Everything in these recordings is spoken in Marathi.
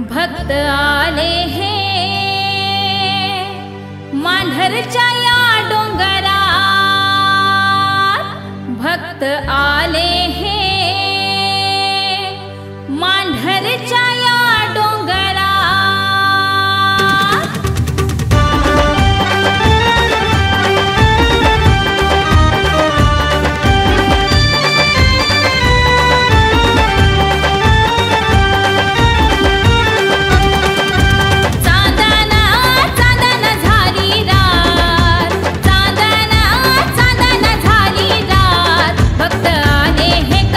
भक्त आले हे मांढरच्या या डोंगरात, भक्त आले हे मांढरच्या या डोंगरात। भक्त आले हे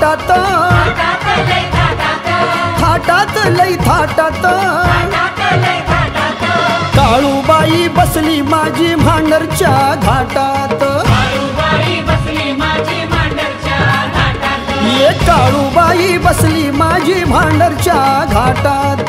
थाटात थाटात लई थाटात काळूबाई बसली माझी भांडरच्या घाटात ये काळूबाई बसली माझी भांडरच्या घाटात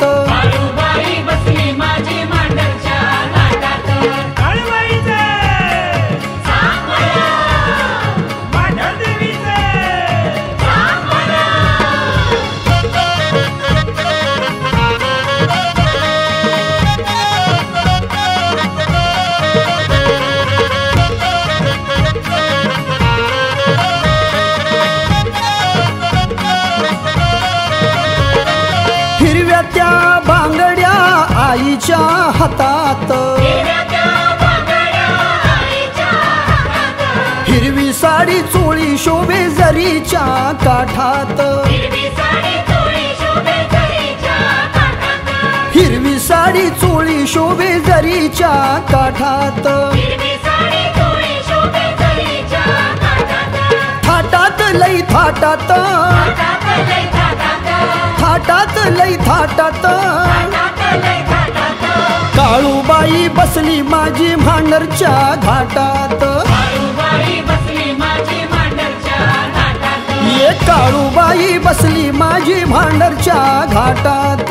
हिरव्या त्या बांगड्या आईच्या हातात हिरवी साडी चोळी शोभे जरीच्या काठात हिरवी साडी चोळी शोभे जरीच्या काठात थाटात लई थाटात थाटात लई थाटात काळूबाई बसली माझी भांडरच्या घाटात ये काळूबाई बसली माझी भांडरच्या घाटात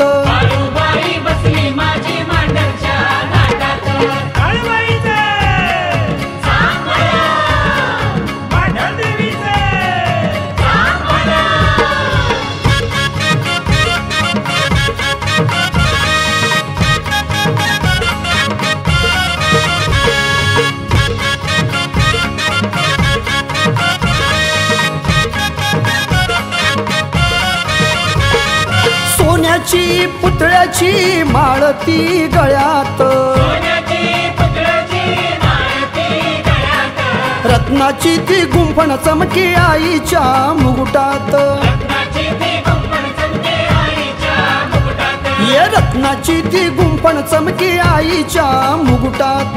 सोन्याची पुतळ्याची माळती गळ्यात रत्नाची ती गुंफण चमके आईच्या मुकुटात ये रत्नाची ती गुंफण चमके आईच्या मुकुटात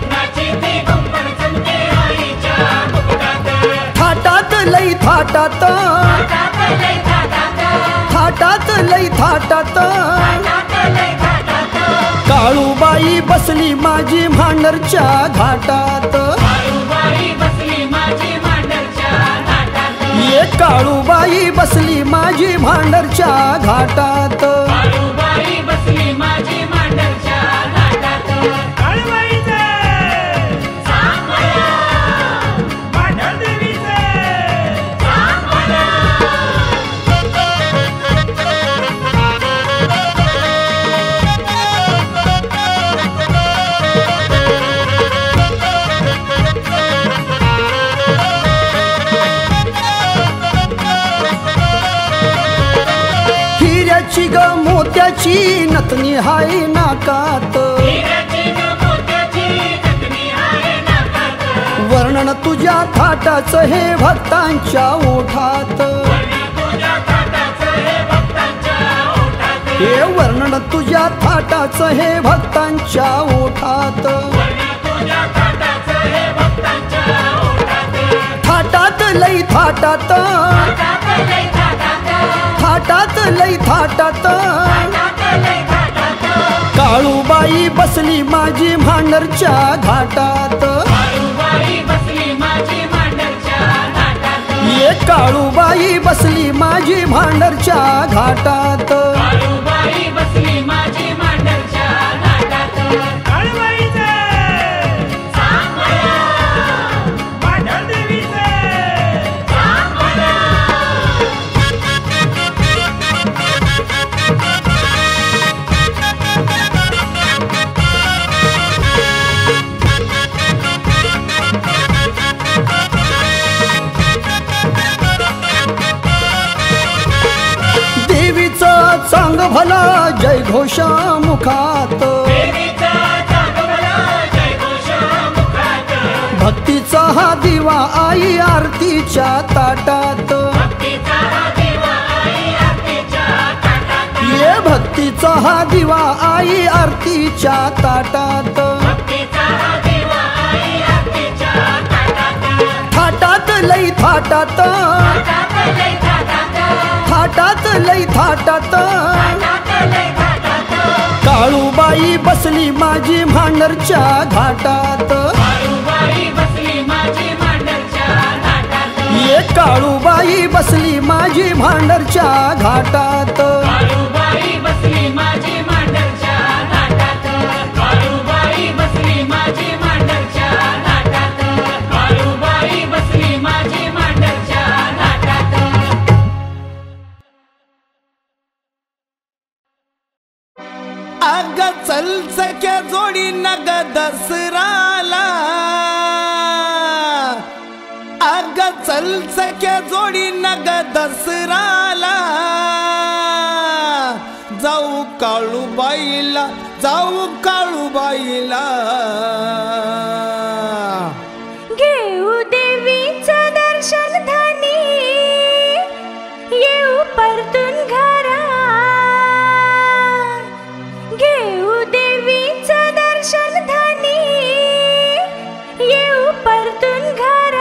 थाटात लई थाटात थाटात लई थाटात काळूबाई बसली माझी भांडरच्या घाटात ये काळूबाई बसली माझी भांडरच्या घाटात हिऱ्याची ग मोत्याची नथनी हाय नाकात वर्णन तुझ्या थाटाचं हे भक्तांच्या ओठात हे वर्णन तुझ्या थाटाचं हे भक्तांच्या ओठात थाटात लई थाटात थाटात लई थाटात काळूबाई बसली माझी भांडरच्या घाटात ये काळूबाई बसली माझी भांडरच्या घाटात चांग भला जय घोषा मुखात भक्तीचा हा दिवा आई आरतीच्या ताटात ये भक्तीचा हा दिवा आई आरतीच्या ताटात थाटात लई थाटात लय थाटात काळूबाई बसली माझी भांडरच्या घाटात ये काळूबाई बसली माझी भांडरच्या घाटात अग चल सख्या जोडी नग दसराला अग चल सख्या जोडी नग दसराला जाऊ काळूबाईला जाऊ काळूबाईला घेऊ देवीचं दर्शन धनी येऊ परतून घरा घेऊ देवीचं दर्शन धनी येऊ परतून घरा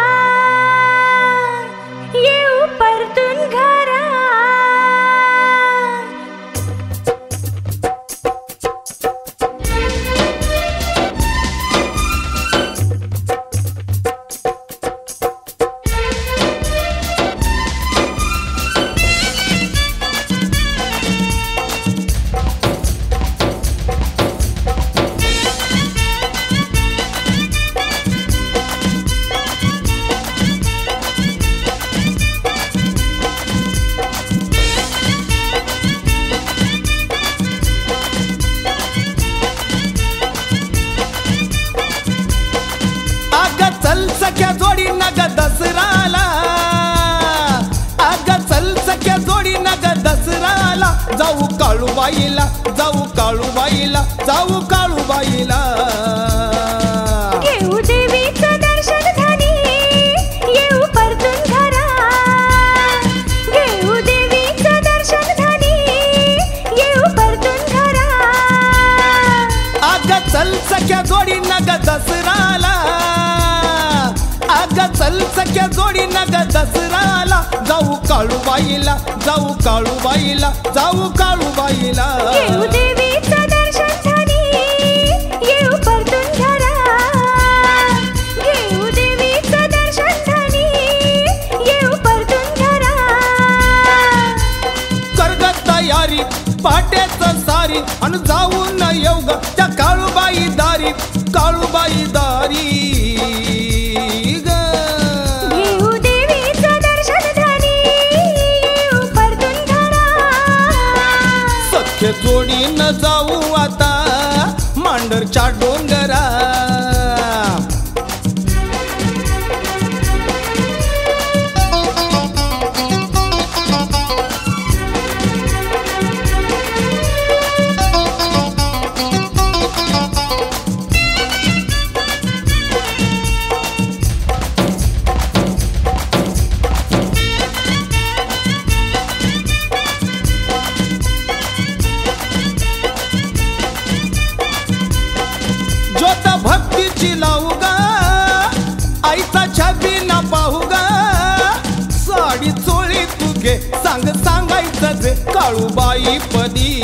येऊ परतून घरा सख्या जोडी नग दसराला अग चल सख्या जोडी नग दसराला जाऊ काळूबाईला जाऊ काळूबाईला जाऊ काळूबाईला घेऊ देवीचं दर्शन धनी येऊ परतून घरा घेऊ देवीचं दर्शन धनी येऊ परतून घरा अग चल सख्या जोडी नग दसराला अग चल सख्या जोडी नग दसराला जाऊ काळूबाईला जाऊ काळूबाईला जाऊ काळूबाईला घेऊ देवीचं दर्शन धनी येऊ परतून घरा घेऊ देवीचं दर्शन धनी येऊ परतून घरा कर्ग तयारी पाट्याचं सारी अन जाऊन येऊ ग त्या काळूबाई दारी काळूबाई दारी जोडीन जाऊ आता मांडरच्या डोंगरा ज्योत भक्तीची लावू गा आईचा छबी ना पाहू गा साडी चोळी तू घे सांग सांगायचं जे काळूबाई पदी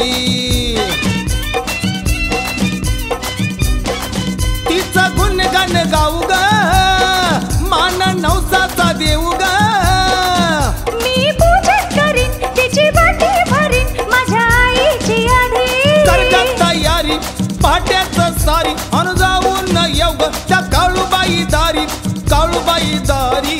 तिचा गुणगान गाऊ गा मान नवसाचा देऊ गा मी पूजन करीन तिची वाटी भरीन माझ्या आईची आधी करगा तयारी पाट्याचं सारी अन जाऊन येऊ ग त्या काळूबाई दारी काळूबाई दारी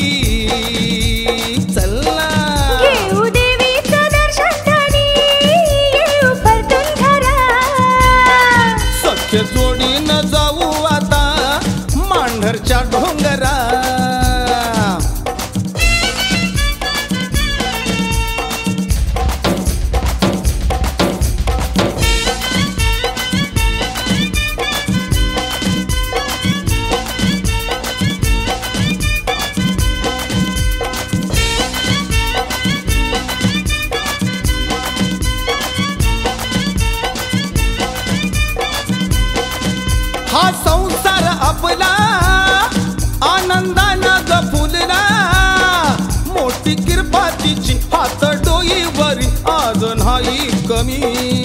चलना घेऊ देवीचं दर्शन धनी येऊ परतून घरा सख्य जोडीनं जाऊ आता मांढरच्या डोंगरा हा संसार आपला आनंदानं ग फुलला मोठी कृपा तिची हात डोईवरी कमी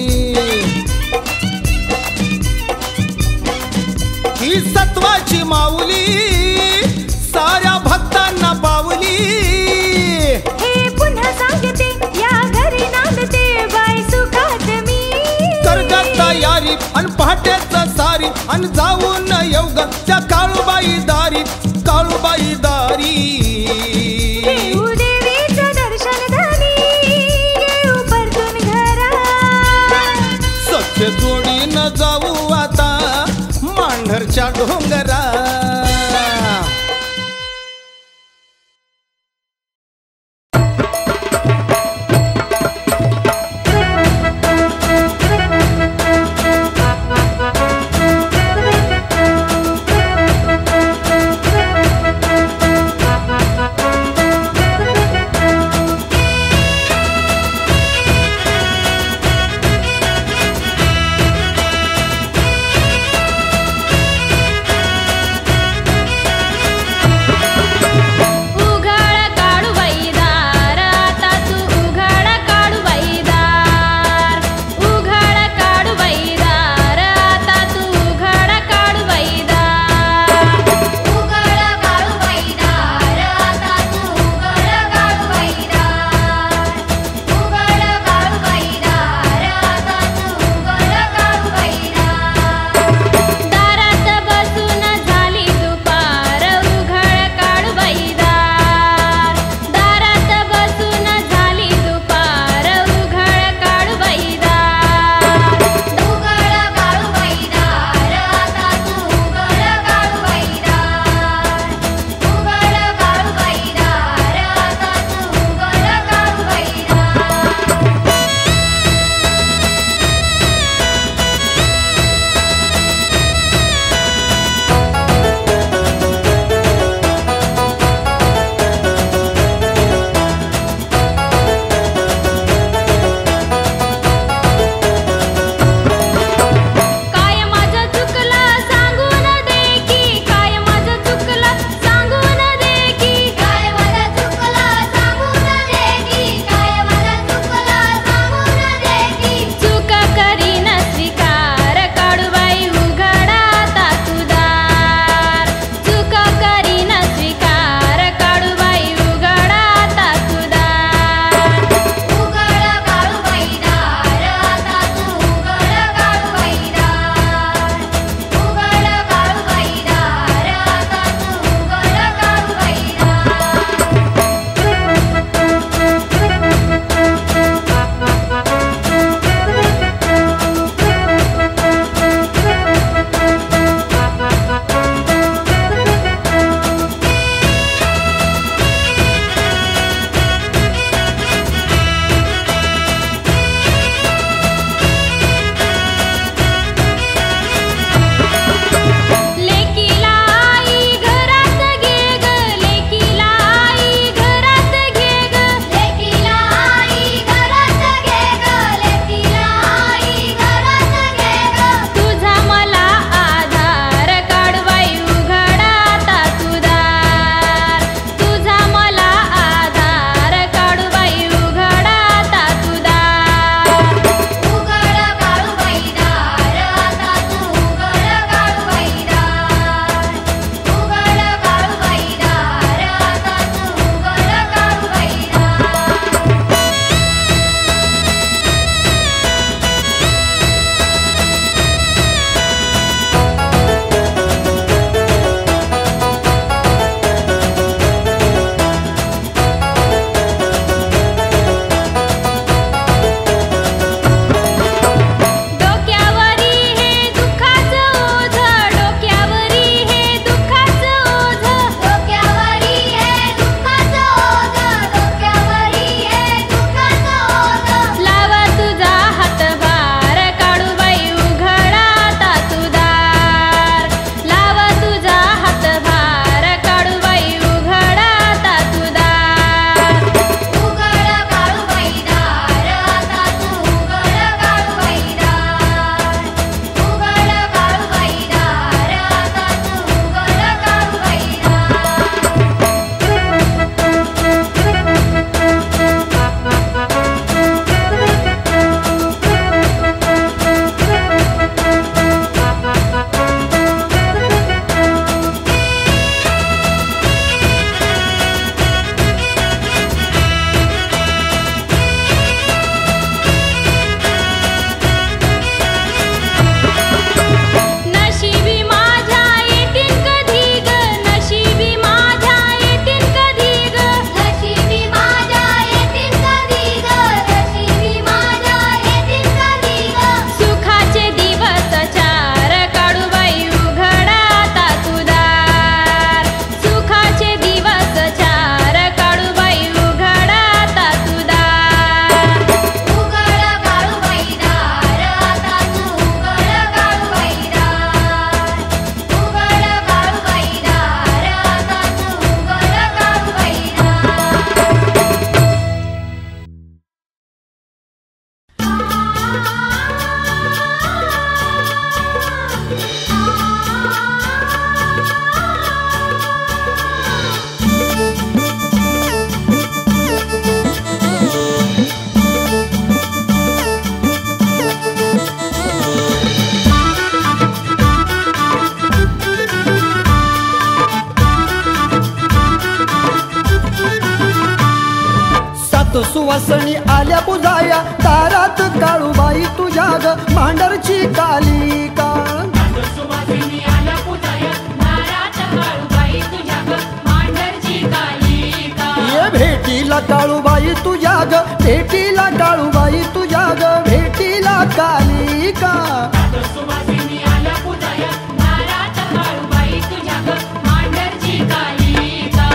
ही सत्वाची माऊली साऱ्या भक्तांना पावली हे पुन्हा सांगते या घरी नांदते बाई सुखात मी कर्जात तयारी अन पहाटेच सारी अन जाऊन येऊ ग त्या काळूबाई दारी काळूबाई दारी देऊ देवीचं दर्शन झाली येऊ परतून घरा सत्य जोडीनं जाऊ आता मांढरच्या डोंगरा सुवासणी आल्या पुजाया दारात काळूबाई तुझ्या ग मांडरची कालिका सुवासिनी आल्या पूजाया दारात काळूबाई तुझ्या ग मांडरची कालिका ये भेटीला काळूबाई तुझ्या ग भेटीला काळूबाई तुझ्या ग भेटीला कालिका सुवासिनी आल्या पूजाया दारात काळूबाई तुझ्या ग मांडरची कालिका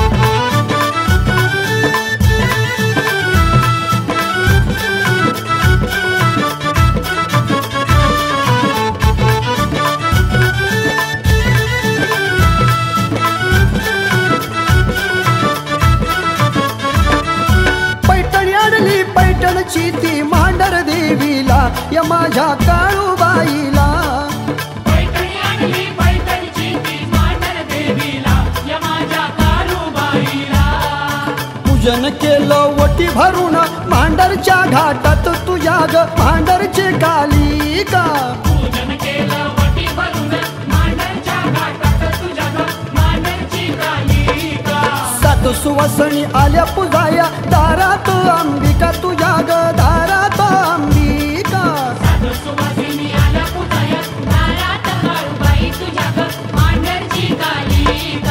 पैठणी आणली पैठणची ती मांडर देवीला या माझ्या काळूबाईला पैठणी आणली पैठणची ती मांडर देवीला या माझ्या काळूबाईला पूजन केलं वटी भरून मांडरच्या घाटात तुझ्या ग मांडरची कालिका पूजन केलं वटी भरून मांडरच्या घाटात तुझ्या ग मांडरची कालिका सात सुवासणी आल्या पुजाया दारात अंबिका तुझ्या ग दारात अंबिका सुवासिनी आल्या पूजाया दारात काळूबाई तुझ्या ग मांडरची कालिका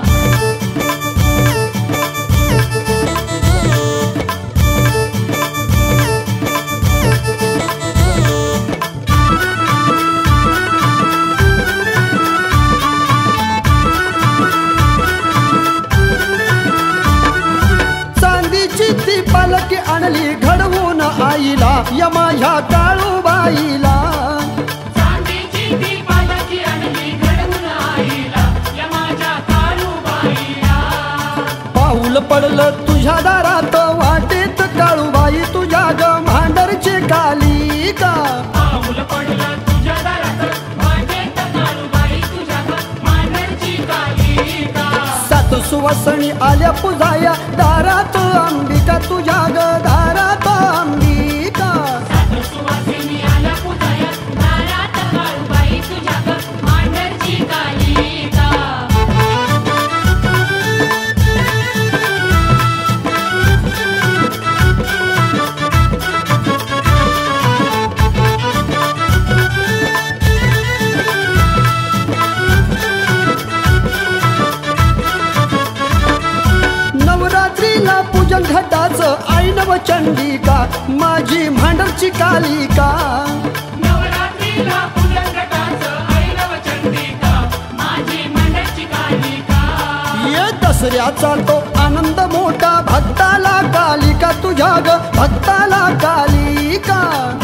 चांदीची ती पालखी आणली घडवून आईला या माझ्या काळूबाईला चांदीची ती पालखी आणली घडवून आईला या माझ्या काळूबाईला पाऊल पडलं तुझ्या दारात वाटेत काळूबाई तुझ्या ग मांडरची कालिका पाऊल पडलं तुझ्या दारात वाटेत काळूबाई तुझ्या ग मांडरची कालिका सात सुवासणी आल्या पुजाया दारात अंबिका तुझ्या ग दारात अंबिका सुवासिनी आल्या पूजाया दारात काळूबाई तुझ्या ग मांडरची कालिका नवरात्रीला पूजन घटाचं ऐनव चंडिका माझी मांडरची कालिका नवरात्रीला पूजन घटाचं ऐनव चंडिका माझी मांडरची कालिका ये दसऱ्याचा तो आनंद मोठा भक्ताला कालिका तुझ्या ग भक्ताला कालिका